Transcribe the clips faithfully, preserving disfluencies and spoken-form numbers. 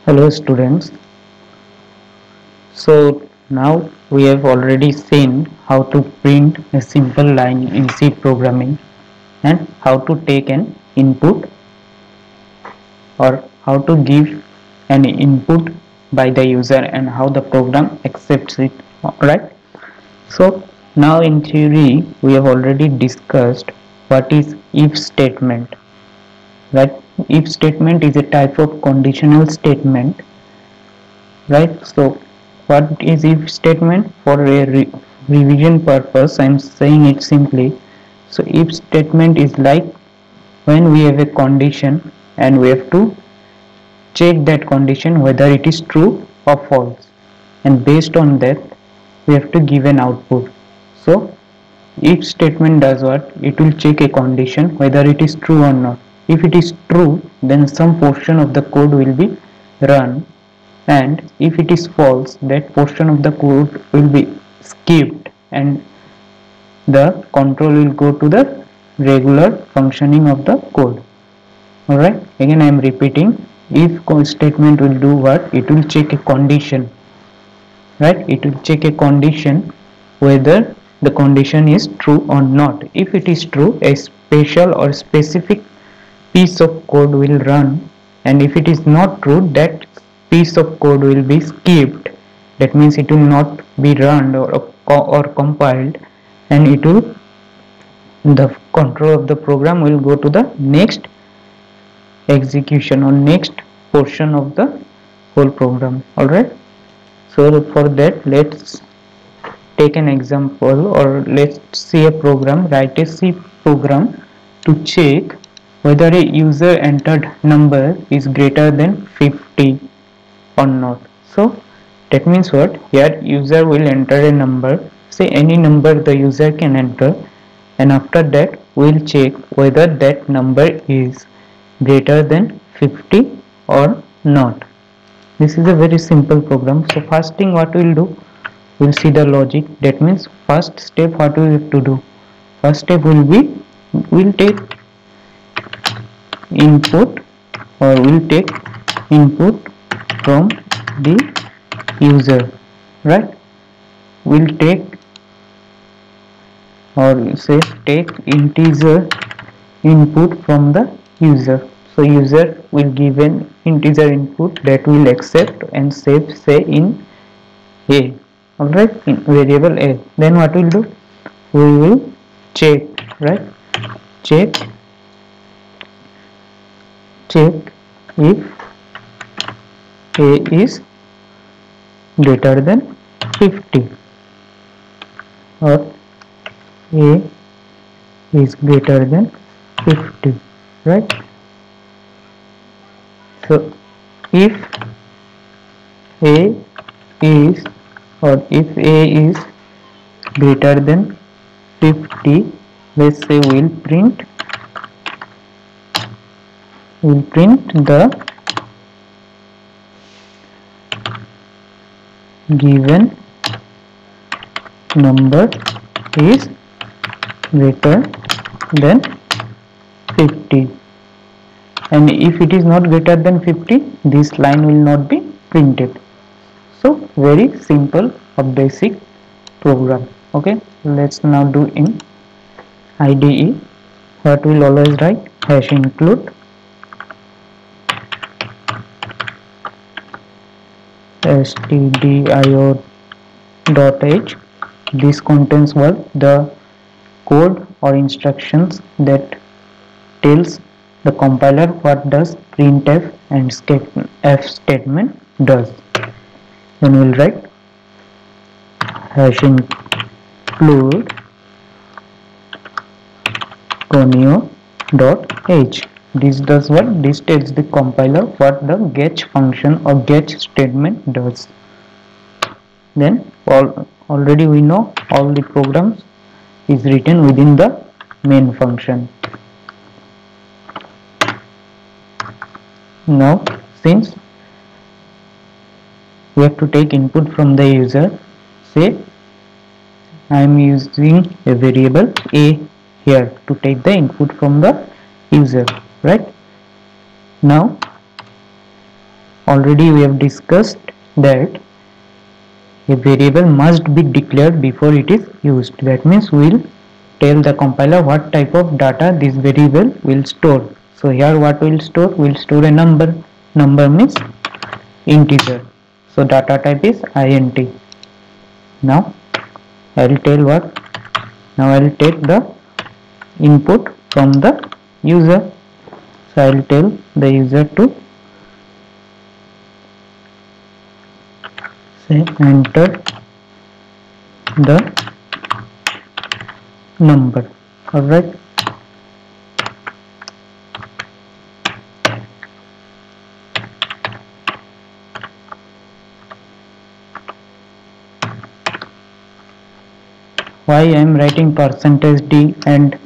Hello students. So now we have already seen how to print a simple line in C programming and how to take an input or how to give an input by the user and how the program accepts it, right? So now in theory we have already discussed what is if statement, right? If statement is a type of conditional statement, right? So what is if statement? For a re revision purpose I am saying it simply. So if statement is like when we have a condition and we have to check that condition whether it is true or false, and based on that we have to give an output. So if statement does what? It will check a condition whether it is true or not. If it is true, then some portion of the code will be run, and if it is false, that portion of the code will be skipped and the control will go to the regular functioning of the code. Alright, again I am repeating. If statement will do what? It will check a condition, right? It will check a condition whether the condition is true or not. If it is true, a special or specific piece of code will run, and if it is not true, that piece of code will be skipped. That means it will not be run or, or compiled, and it will the control of the program will go to the next execution or next portion of the whole program. Alright, so for that let's take an example, or let's see a program. Write a C program to check whether a user entered number is greater than fifty or not. So that means what? Here user will enter a number, say any number the user can enter, and after that we will check whether that number is greater than fifty or not. This is a very simple program. So first thing what we will do, we will see the logic. That means first step what we have to do, first step will be we will take input or we will take input from the user, right? We will take or say take integer input from the user. So user will give an integer input that will accept and save, say in a, alright, in variable a. Then what we'll do, we will check, right? Check check if a is greater than fifty or a is greater than fifty, right? So if a is or if a is greater than fifty, let's say we'll print we'll print the given number is greater than fifty, and if it is not greater than fifty, this line will not be printed. So very simple or basic program. Okay, let's now do in I D E. What will always write? Hash include stdio dot h. This contains what? The code or instructions that tells the compiler what does printf and f statement does. Then we'll write hash include conio dot h. This does what? This tells the compiler what the get function or get statement does. Then all, already we know all the programs is written within the main function. Now since we have to take input from the user, say I am using a variable a here to take the input from the user, right? Now already we have discussed that a variable must be declared before it is used. That means we will tell the compiler what type of data this variable will store. So here what will store? Will store a number. Number means integer. So data type is int. Now I will tell what? Now I will take the input from the user. So I will tell the user to say enter the number. Alright. Why I am writing percentage d and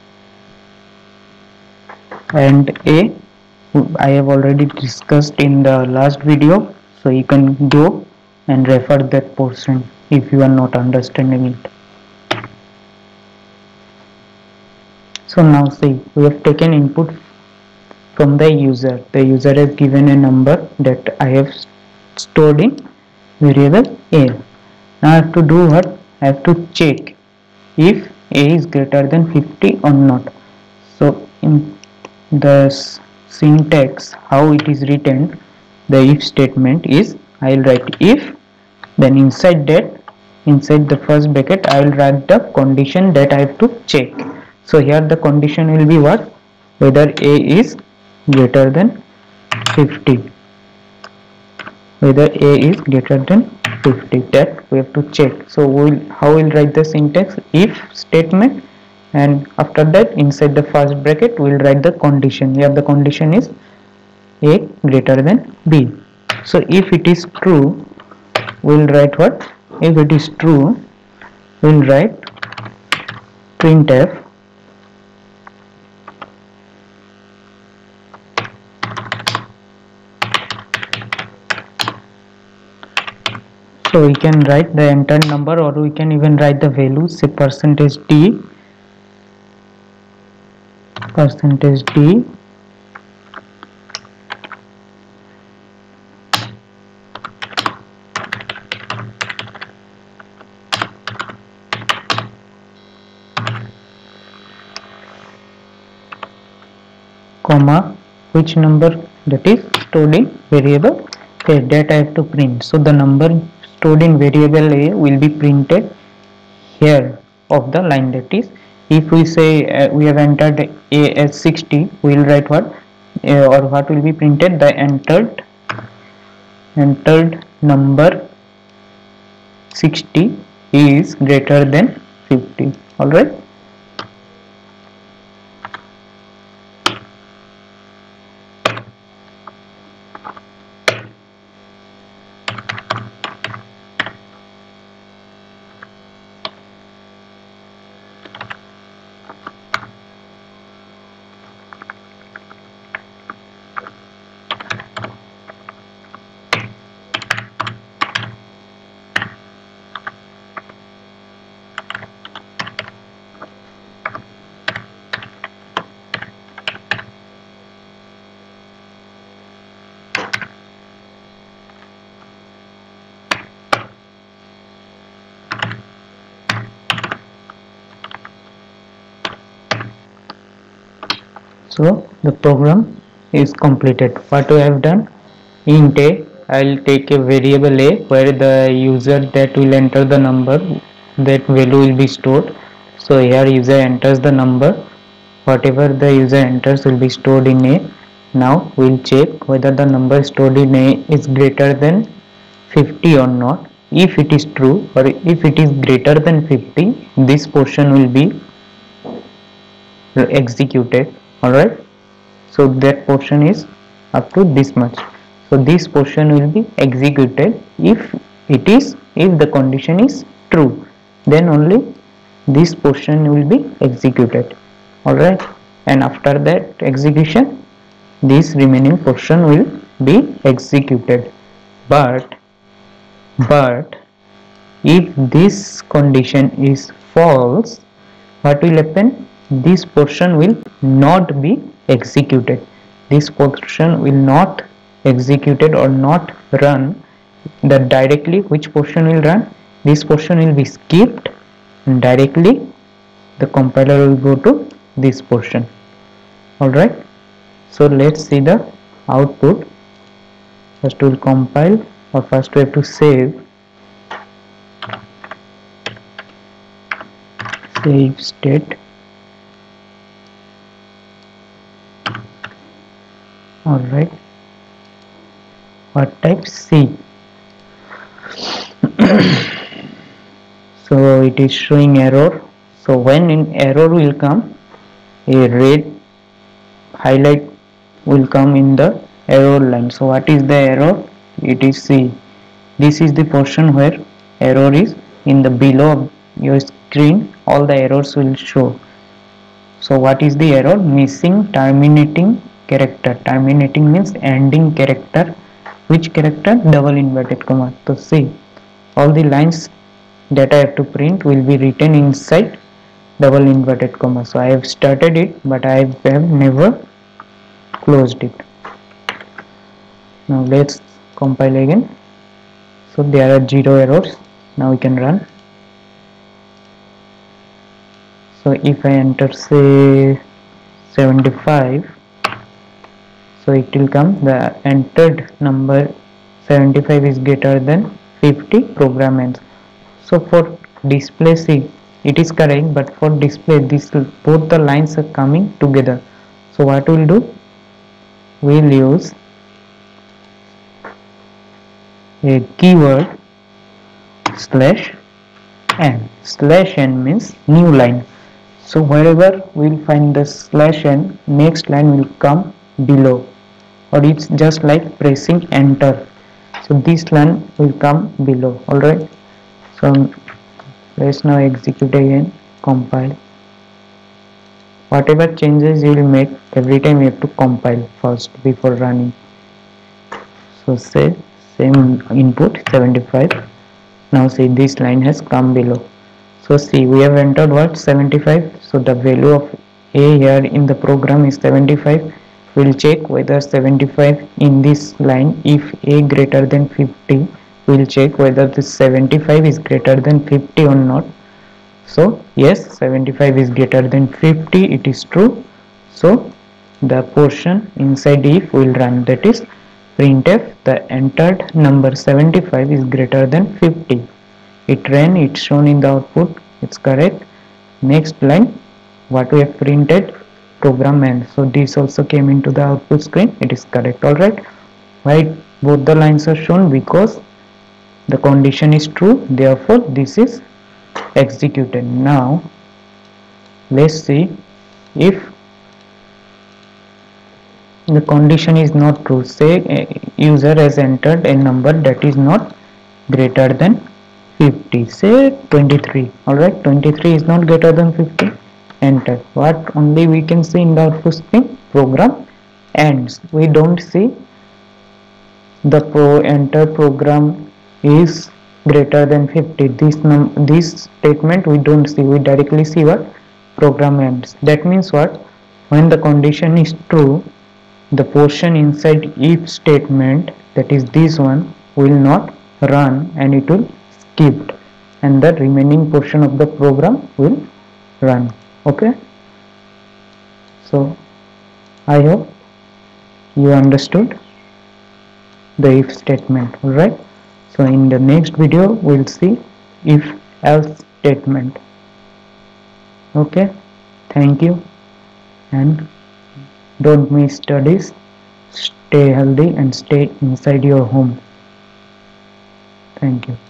and a, I have already discussed in the last video, so you can go and refer that portion if you are not understanding it. So now see, we have taken input from the user. The user has given a number that I have stored in variable a. Now I have to do what? I have to check if a is greater than fifty or not. So in the syntax, how it is written, the if statement is, I will write if, then inside that, inside the first bracket, I will write the condition that I have to check. So here the condition will be what? Whether a is greater than fifty. Whether a is greater than fifty, that we have to check. So we will, how we will write the syntax? If statement, and after that inside the first bracket we will write the condition. Here the condition is a greater than b. So if it is true, we will write what? If it is true, we will write printf so we can write the entered number, or we can even write the value, say percentage d percentage d comma which number, that is stored in variable a, that I have to print. So the number stored in variable a will be printed here of the line. That is, if we say uh, we have entered a as sixty, we will write what, uh, or what will be printed? The entered entered number sixty is greater than fifty. Alright. So the program is completed. What we have done, int a, I will take a variable a where the user that will enter the number, that value will be stored. So here user enters the number, whatever the user enters will be stored in a. Now we will check whether the number stored in a is greater than fifty or not. If it is true, or if it is greater than fifty, this portion will be executed. Alright, so that portion is up to this much. So this portion will be executed if it is, if the condition is true, then only this portion will be executed. Alright, and after that execution, this remaining portion will be executed. But but if this condition is false, what will happen? This portion will not be executed. This portion will not executed or not run, that directly which portion will run, this portion will be skipped and directly the compiler will go to this portion. Alright, so let's see the output. First we will compile, or first we have to save. Save state. Alright, what type? C. So it is showing error. So when an error will come, a red highlight will come in the error line. So what is the error? It is C. This is the portion where error is. In the below of your screen, all the errors will show. So what is the error? Missing terminating character. Terminating means ending character. Which character? Double inverted comma. So see, all the lines that I have to print will be written inside double inverted comma. So I have started it, but I have never closed it. Now let's compile again. So there are zero errors. Now we can run. So if I enter say seventy-five, so it will come the entered number seventy-five is greater than fifty, program ends. So for display, see, it is correct, but for display this both the lines are coming together. So what we'll do, we'll use a keyword slash n. Slash n means new line. So wherever we'll find the slash n, next line will come below, or it's just like pressing enter. So this line will come below. Alright, so let's now execute again, compile. Whatever changes you will make, every time you have to compile first before running. So say same input seventy-five. Now see, this line has come below. So see, we have entered what? seventy-five. So the value of a here in the program is seventy-five. We'll check whether seventy-five in this line, if a greater than fifty, we'll check whether this seventy-five is greater than fifty or not. So yes, seventy-five is greater than fifty, it is true. So the portion inside if will run, that is printf the entered number seventy-five is greater than fifty. It ran, it's shown in the output, it's correct. Next line, what we have printed, program ends. So this also came into the output screen, it is correct. Alright, why both the lines are shown? Because the condition is true, therefore this is executed. Now let's see if the condition is not true. Say a user has entered a number that is not greater than fifty, say twenty-three. Alright, twenty-three is not greater than fifty. Enter. What only we can see in the output screen? Program ends. We don't see the pro enter program is greater than fifty. This num this statement we don't see. We directly see what? Program ends. That means what? When the condition is true, the portion inside if statement, that is this one, will not run and it will skip, and the remaining portion of the program will run. Okay, so I hope you understood the if statement. Alright, so in the next video we'll see if else statement. Okay, thank you, and don't miss studies. Stay healthy and stay inside your home. Thank you.